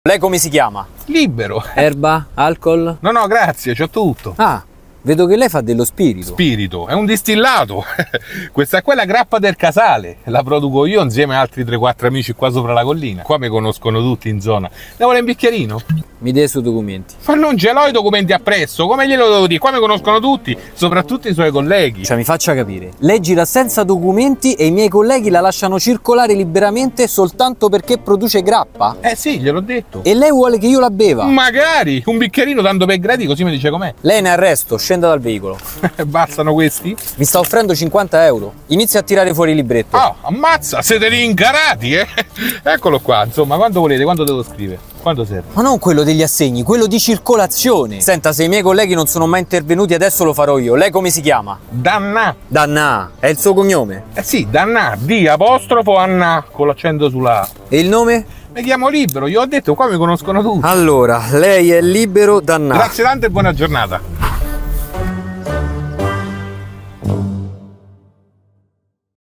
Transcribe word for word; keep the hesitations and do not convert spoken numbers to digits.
Lei come si chiama? Libero. Erba? Alcol? No, no, grazie, c'ho tutto. Ah, vedo che lei fa dello spirito. Spirito, è un distillato. Questa qua è la grappa del Casale. La produco io insieme a altri tre quattro amici qua sopra la collina. Qua mi conoscono tutti in zona. Ne vuole un bicchierino? Mi dai i suoi documenti. Ma non ce l'ho i documenti appresso, come glielo devo dire? Qua mi conoscono tutti, soprattutto i suoi colleghi. Cioè, mi faccia capire. Lei gira senza documenti e i miei colleghi la lasciano circolare liberamente soltanto perché produce grappa? Eh sì, gliel'ho detto. E lei vuole che io la beva? Magari, un bicchierino tanto per gradi così mi dice com'è. Lei è in arresto, scenda dal veicolo. Bastano questi? Mi sta offrendo cinquanta euro. Inizia a tirare fuori il libretto. Oh, ammazza, siete rincarati, eh? Eccolo qua, insomma, quando volete, quando devo scrivere? Quando serve? Ma non quello degli assegni, quello di circolazione. Senta, se i miei colleghi non sono mai intervenuti, adesso lo farò io. Lei come si chiama? Danna. Danna, è il suo cognome? Eh sì, Danna, D apostrofo Anna, con l'accento sulla A. E il nome? Mi chiamo Libero, io ho detto, qua mi conoscono tutti. Allora, lei è Libero Danna. Grazie tante e buona giornata.